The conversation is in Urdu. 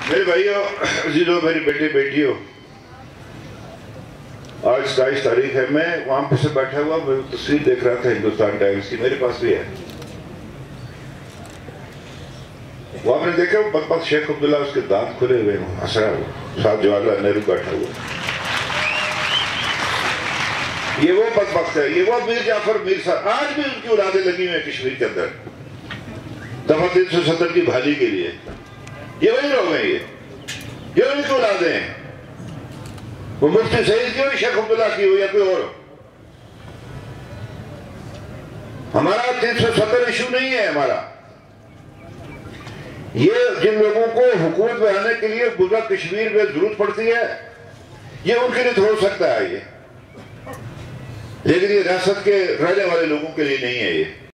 میرے بھائیو عزیزو، میری بیٹی بیٹیو، آج 27 تاریخ ہے. میں وہاں پہ سے بیٹھا ہوا میں تصویر دیکھ رہا تھا ہندوستان ٹائمز کی، میرے پاس بھی ہے. وہ آپ نے دیکھا وہ بدبخت شیخ عبداللہ، اس کے دانت کھلے ہوئے ہیں، ہنسا ہوا، ساتھ جواہر لال نہرو بیٹھا ہوا. یہ وہ بدبخت ہے، یہ وہ میر جعفر میر صاحب، آج بھی ان کی اولادیں لگی ہوئی ہیں کشمیر کے اندر دفعہ 370 کی بحالی کے لیے. یہ وہی لوگ ہیں، یہ ان کی اولادیں ہیں. وہ مفتی سعید کی ہوئی، شیخ عبداللہ کی ہوئی یا کوئی اور. ہمارا 370 ایشو نہیں ہے. ہمارا یہ جن لوگوں کو حکومت میں آنے کے لیے گزرا کشمیر میں ضرورت پڑتی ہے، یہ ان کے لیے تو ہو سکتا ہے یہ، لیکن یہ ریاست کے رہنے والے لوگوں کے لیے نہیں ہے یہ.